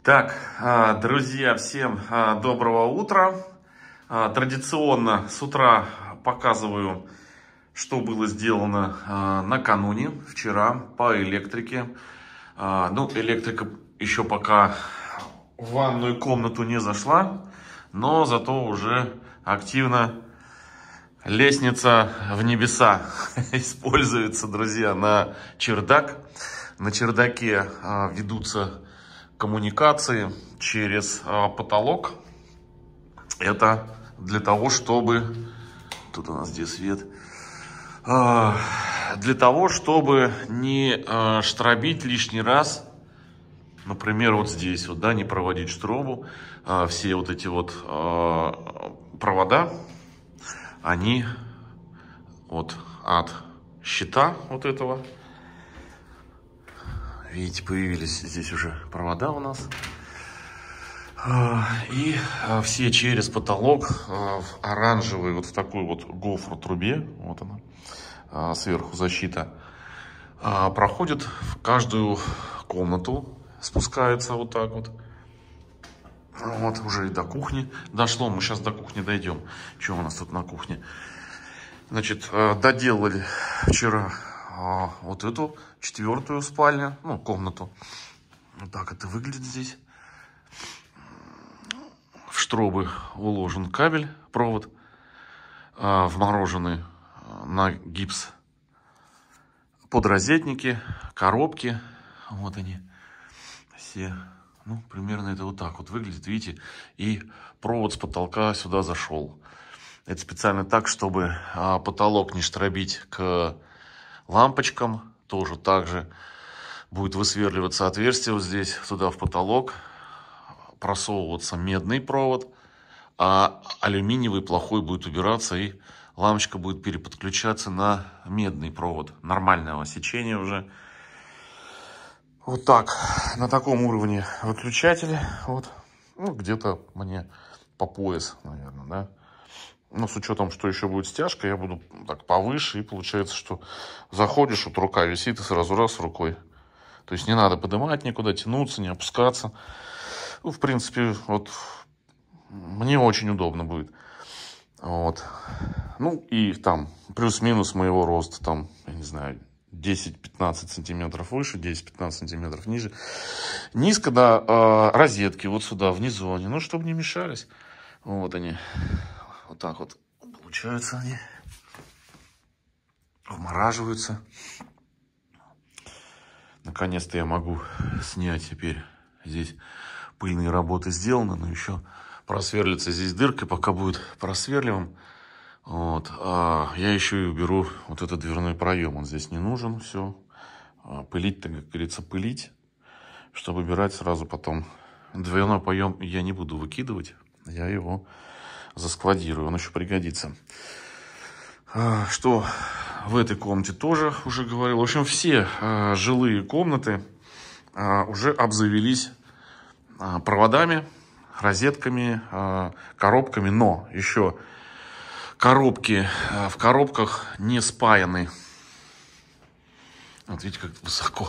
Так, друзья, всем доброго утра. Традиционно с утра показываю, что было сделано накануне, вчера по электрике. Ну, электрика еще пока в ванную комнату не зашла, но зато уже активно лестница в небеса используется, друзья, на чердак. На чердаке ведутся коммуникации через потолок. Это для того, чтобы... Тут у нас где свет? Для того, чтобы не штробить лишний раз. Например, вот здесь вот, да, не проводить штробу. Все вот эти вот провода, они вот от щита вот этого. Видите, появились здесь уже провода у нас. И все через потолок в оранжевый, вот в такой вот гофротрубе, вот она, сверху защита, проходит в каждую комнату, спускается вот так вот. Вот уже и до кухни дошло, мы сейчас до кухни дойдем. Что у нас тут на кухне? Значит, доделали вчера вот эту 4-ю спальню, ну, комнату. Вот так это выглядит здесь. В штробы уложен кабель, провод, вморожены на гипс подрозетники, коробки. Вот они все. Ну, примерно это вот так вот выглядит, видите. И провод с потолка сюда зашел. Это специально так, чтобы потолок не штробить к лампочкам. Тоже так же будет высверливаться отверстие вот здесь, сюда в потолок. Просовываться медный провод, а алюминиевый плохой будет убираться, и лампочка будет переподключаться на медный провод нормального сечения уже. Вот так, на таком уровне выключатели, вот, ну, где-то мне по пояс, наверное, да. Ну, с учетом, что еще будет стяжка, я буду так повыше, и получается, что заходишь, вот рука висит, и сразу раз рукой. То есть не надо поднимать никуда, тянуться, не опускаться. Ну, в принципе, вот мне очень удобно будет. Вот. Ну, и там плюс-минус моего роста, там, я не знаю, 10-15 сантиметров выше, 10-15 сантиметров ниже. Низко, да, розетки вот сюда, внизу они, ну, чтобы не мешались. Вот они. Вот так вот получаются они. Вмораживаются. Наконец-то я могу снять теперь. Здесь пыльные работы сделаны, но еще просверлится здесь дырка, пока будет просверливым. Вот. Я еще и уберу вот этот дверной проем. Он здесь не нужен. Все. Пылить-то, как говорится, пылить. Чтобы убирать сразу потом. Дверной проем я не буду выкидывать. Я его заскладирую. Он еще пригодится. Что в этой комнате тоже уже говорил. В общем, все жилые комнаты уже обзавелись проводами, розетками, коробками. Но еще коробки в коробках не спаяны. Вот видите, как высоко.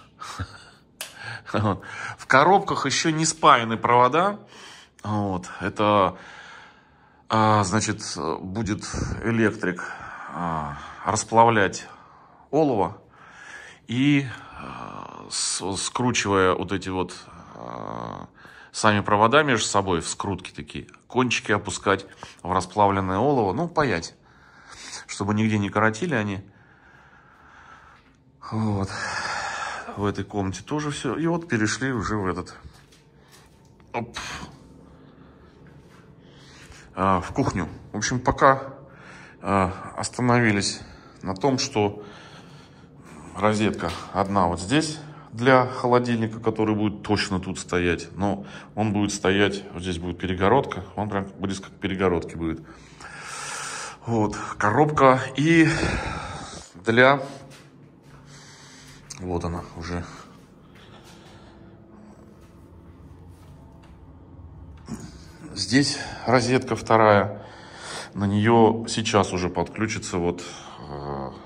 В коробках еще не спаяны провода. Вот. Это, значит, будет электрик расплавлять олово и, скручивая вот эти вот сами провода между собой в скрутки такие, кончики опускать в расплавленное олово, ну, паять, чтобы нигде не коротили они. Вот. В этой комнате тоже все. И вот перешли уже в этот. Оп. В кухню. В общем, пока остановились на том, что розетка одна вот здесь для холодильника, который будет точно тут стоять. Но он будет стоять, вот здесь будет перегородка. Он прям близко к перегородке будет. Вот. Коробка. И для... Вот она уже. Здесь розетка вторая. На нее сейчас уже подключится вот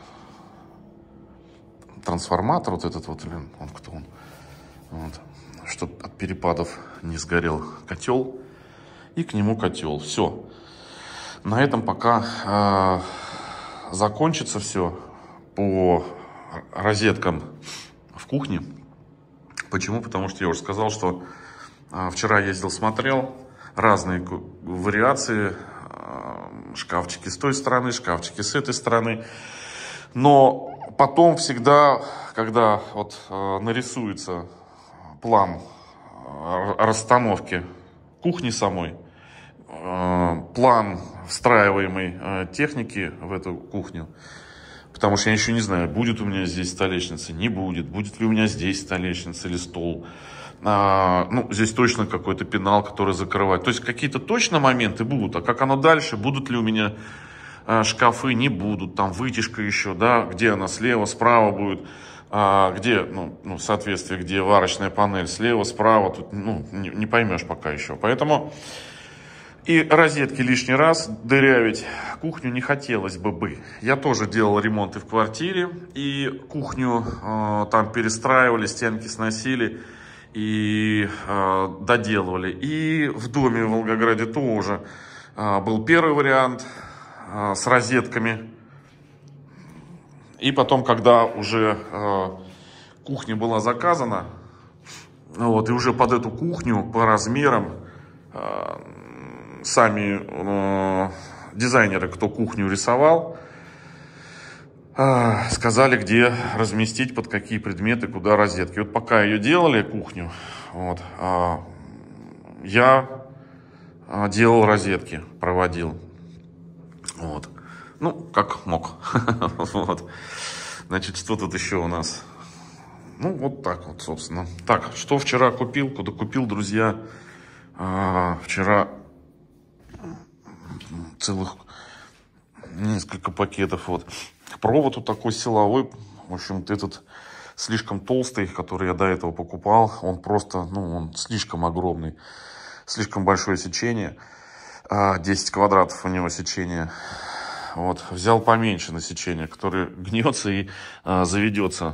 трансформатор вот этот вот, он кто он? Вот. чтобы от перепадов не сгорел котел. И к нему котел. Все. На этом пока закончится все по розеткам в кухне. Почему? Потому что я уже сказал, что вчера ездил, смотрел разные вариации. Шкафчики с той стороны, шкафчики с этой стороны. Но потом всегда, когда вот нарисуется план расстановки кухни самой, план встраиваемой техники в эту кухню, потому что я еще не знаю, будет у меня здесь столешница, не будет, будет ли у меня здесь столешница или стол. Ну, здесь точно какой-то пенал, который закрывает. То есть какие-то точно моменты будут, а как оно дальше, будут ли у меня шкафы, не будут, там вытяжка еще, да, где она слева, справа будет, где, ну, соответствие, где варочная панель, слева, справа, тут, ну, не поймешь пока еще. Поэтому и розетки лишний раз дырявить кухню не хотелось бы. Я тоже делал ремонты в квартире, и кухню там перестраивали, стенки сносили и доделывали. И в доме в Волгограде тоже был первый вариант с розетками. И потом, когда уже кухня была заказана, вот, и уже под эту кухню по размерам сами дизайнеры, кто кухню рисовал, сказали, где разместить, под какие предметы, куда розетки. Вот пока ее делали, кухню, вот, я делал розетки, проводил. Вот. Ну, как мог. Вот. Значит, что тут еще у нас? Ну, вот так вот, собственно. Так, что вчера купил? Куда купил, друзья? Вчера целых несколько пакетов. Вот. Провод вот такой силовой. В общем-то, этот слишком толстый, который я до этого покупал. Он просто, ну, он слишком огромный. Слишком большое сечение. 10 квадратов у него сечение. Вот. Взял поменьше на сечение, который гнется и заведется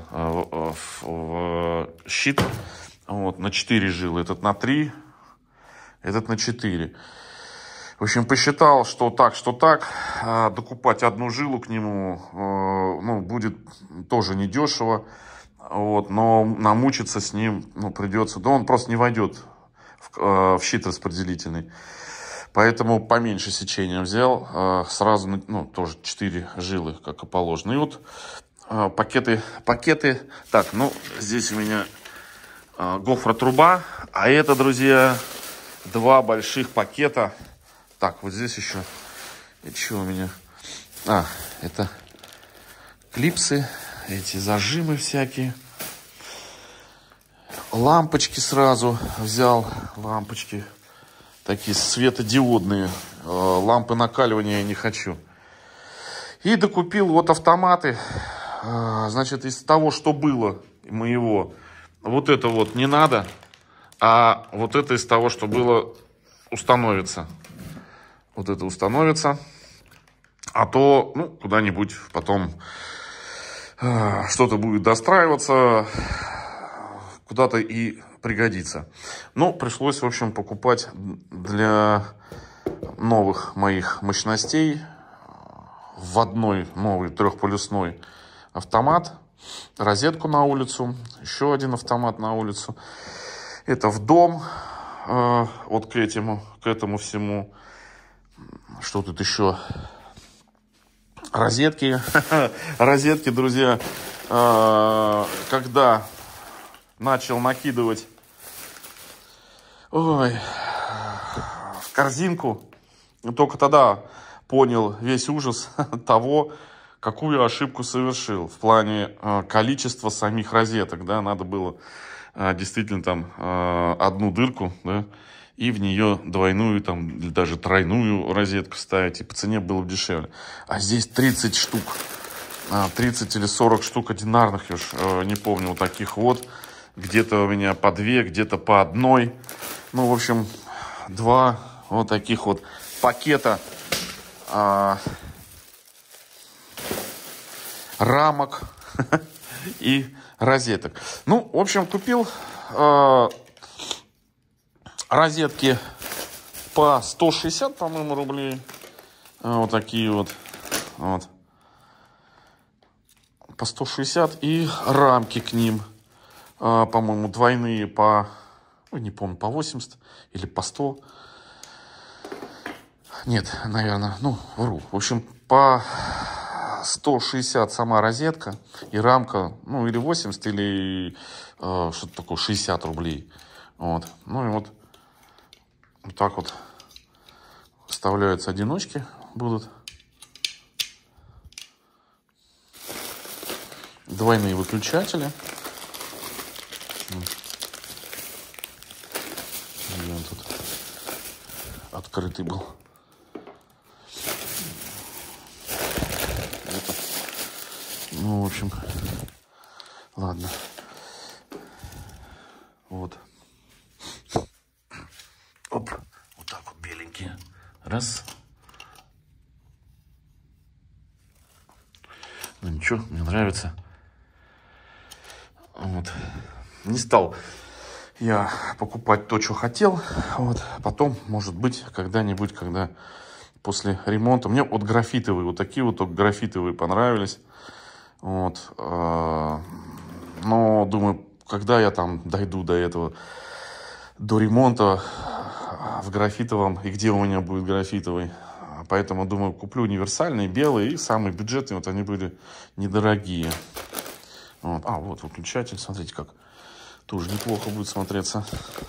в щит. Вот, на 4 жилы. Этот на 3, этот на 4. В общем, посчитал, что так, докупать одну жилу к нему, ну, будет тоже недешево. Вот, но намучиться с ним, ну, придется. Да он просто не войдет в щит распределительный. Поэтому поменьше сечения взял. Сразу, ну, тоже 4 жилы, как и положено. И вот пакеты. Так, ну, здесь у меня гофротруба. А это, друзья, 2 больших пакета. Так, вот здесь еще. И что у меня? Это клипсы. Эти зажимы всякие. Лампочки сразу взял. Лампочки. Такие светодиодные. Лампы накаливания я не хочу. И докупил вот автоматы. Значит, из того, что было моего, вот это вот не надо. А вот это из того, что было, установится. Вот это установится. А то, ну, куда-нибудь потом что-то будет достраиваться. Куда-то и пригодится. Но пришлось, в общем, покупать для новых моих мощностей в одной новый трехполюсной автомат, розетку на улицу, еще один автомат на улицу. Это в дом, вот к этому всему. Что тут еще? Розетки. Розетки, друзья, когда начал накидывать в корзинку, только тогда понял весь ужас того, какую ошибку совершил в плане количества самих розеток. Да, надо было действительно там одну дырку, да, и в нее двойную там, или даже тройную розетку ставить, и по цене было бы дешевле. А здесь 30 штук, 30 или 40 штук одинарных, я уж не помню, вот таких вот. Где-то у меня по 2, где-то по 1. Ну, в общем, 2 вот таких вот пакета рамок и розеток. Ну, в общем, купил Розетки по 160, по-моему, рублей. Вот такие вот. Вот. По 160. И рамки к ним, по-моему, двойные по, не помню, по 80 или по 100. Нет, наверное, ну, вру. В общем, по 160 сама розетка и рамка, ну, или 80, или что-то такое, 60 рублей. Вот. Ну, и вот так вот вставляются одиночки, будут. Двойные выключатели. Где он тут открытый был? Это. Ну, в общем, ладно. Вот. Оп. Вот так вот беленькие. Раз. Ну ничего, мне нравится. Вот. Не стал я покупать то, что хотел. Вот. Потом, может быть, когда-нибудь, когда после ремонта. Мне вот графитовые, вот такие вот графитовые понравились. Вот. Но думаю, когда я там дойду до этого, до ремонта в графитовом, и где у меня будет графитовый. Поэтому, думаю, куплю универсальные, белые, и самые бюджетные, вот они были недорогие. Вот. А, вот выключатель, смотрите, как тоже неплохо будет смотреться.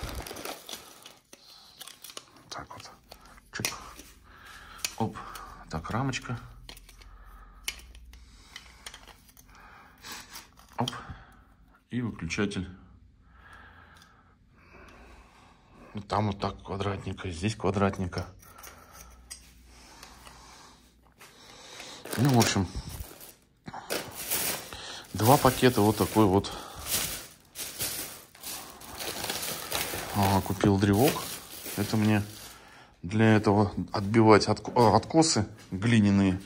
Так вот. Чик. Оп. Так, рамочка. Оп. И выключатель. Там вот так квадратненько, здесь квадратненько. Ну, в общем, два пакета вот такой вот. Купил древок. Это мне для этого отбивать откосы глиняные.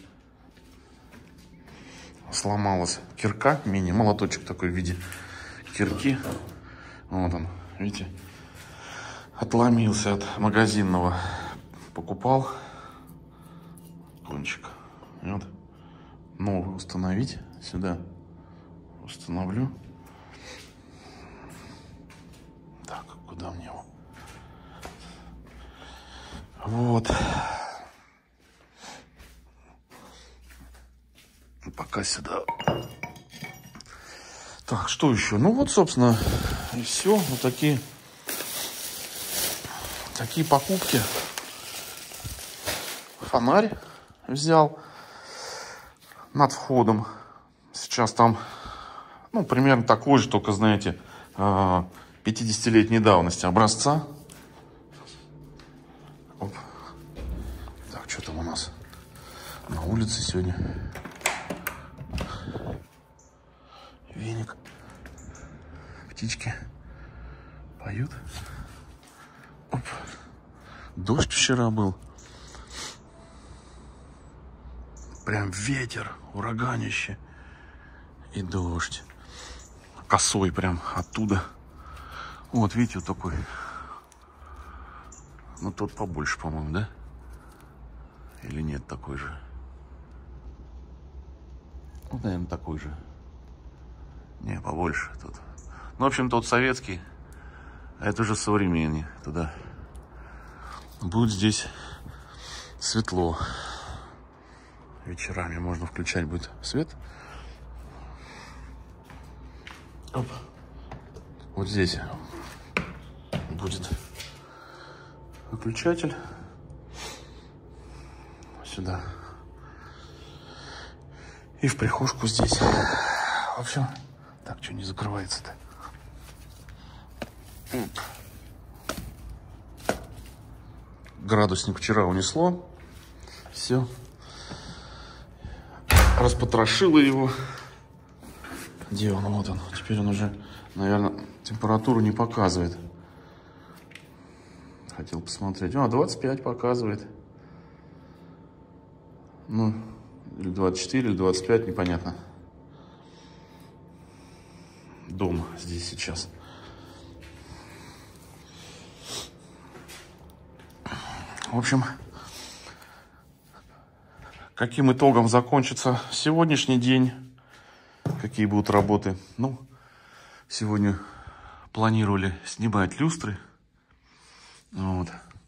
Сломалась кирка, мини-молоточек такой в виде кирки. Вот он, видите, отломился от магазинного. Покупал кончик. Вот. Новый установить сюда. Установлю. Так, куда мне его? Вот. Пока сюда. Так, что еще? Ну вот, собственно, и все. Вот такие покупки. Фонарь взял над входом. Сейчас там, ну, примерно такой же, только, знаете, 50-летней давности образца. Оп. Так, что там у нас на улице сегодня? Веник. Птички поют. Оп. Дождь вчера был. Прям ветер, ураганище. И дождь. Косой прям оттуда. Вот, видите, вот такой. Ну, тот побольше, по-моему, да? Или нет, такой же? Ну, наверное, такой же. Не, побольше тут. Ну, в общем, тот советский. А это уже современнее туда. Будет здесь светло. Вечерами можно включать будет свет. Оп. Вот здесь будет выключатель. Сюда. И в прихожку здесь. В общем, так, что не закрывается-то? Градусник вчера унесло. Все. Распотрошило его. Где он? Вот он. Теперь он уже, наверное, температуру не показывает. Хотел посмотреть. 25 показывает. Ну, или 24, или 25, непонятно. Дома здесь сейчас. В общем, каким итогом закончится сегодняшний день, какие будут работы. Ну, сегодня планировали снимать люстры. Вот.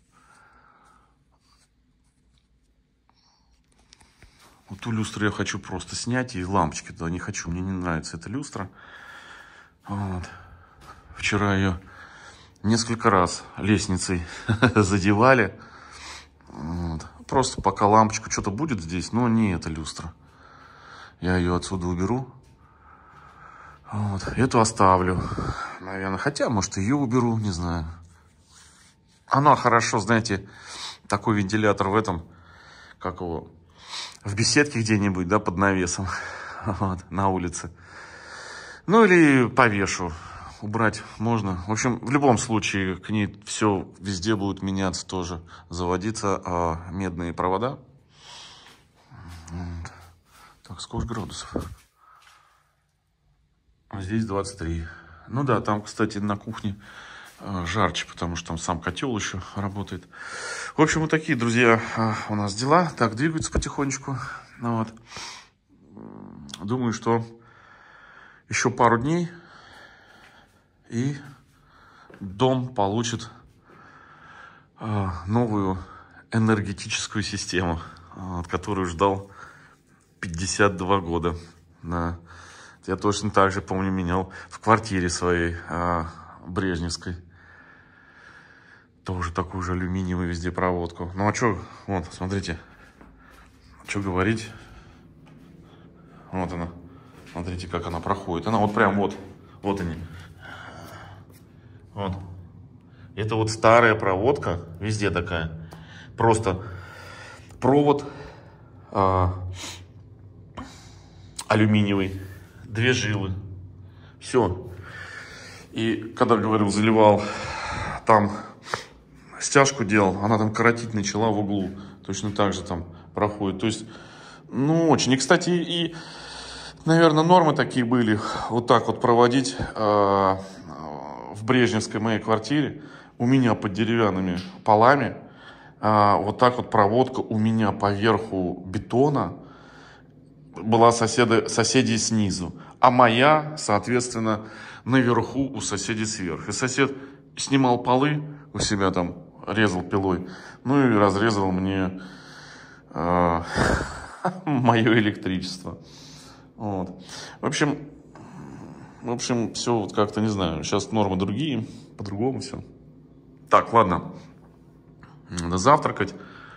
Вот ту люстру я хочу просто снять, и лампочки туда не хочу. Мне не нравится эта люстра. Вот. Вчера ее несколько раз лестницей задевали. Вот. Просто пока лампочка что-то будет здесь, но не эта люстра. Я ее отсюда уберу. Вот. Эту оставлю, наверное. Хотя, может, ее уберу, не знаю. Она хорошо, знаете, такой вентилятор в этом, как его, в беседке где-нибудь, да, под навесом, вот, на улице. Ну, или повешу. Убрать можно. В общем, в любом случае, к ней все везде будет меняться тоже. Заводиться медные провода. Вот. Так, сколько градусов? А здесь 23. Ну да, там, кстати, на кухне жарче, потому что там сам котел еще работает. В общем, вот такие, друзья, у нас дела. Так, двигаются потихонечку. Вот. Думаю, что еще пару дней, и дом получит новую энергетическую систему, которую ждал 52 года. Да. Я точно так же, помню, менял в квартире своей брежневской. Тоже такую же алюминиевую везде проводку. Ну а что, вот, смотрите, что говорить. Вот она. Смотрите, как она проходит. Она вот прям вот. Вот они. Вот. Это вот старая проводка. Везде такая. Просто провод алюминиевый. 2 жилы. Все. И когда, говорил, заливал, там стяжку делал, она там коротить начала в углу. Точно так же там проходит. То есть, ну, очень. И, кстати, и, наверное, нормы такие были. Вот так вот проводить в брежневской моей квартире. У меня под деревянными полами. Вот так вот проводка у меня поверху бетона была соседей снизу. А моя, соответственно, наверху у соседей сверху. И сосед снимал полы у себя там, резал пилой. Ну и разрезал мне мое электричество. Вот. В общем, все вот как-то, не знаю. Сейчас нормы другие, по-другому все. Так, ладно. Надо завтракать.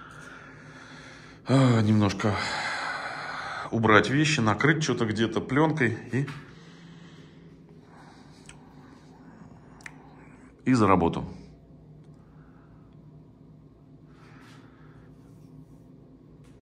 Немножко убрать вещи, накрыть что-то где-то пленкой и за работу.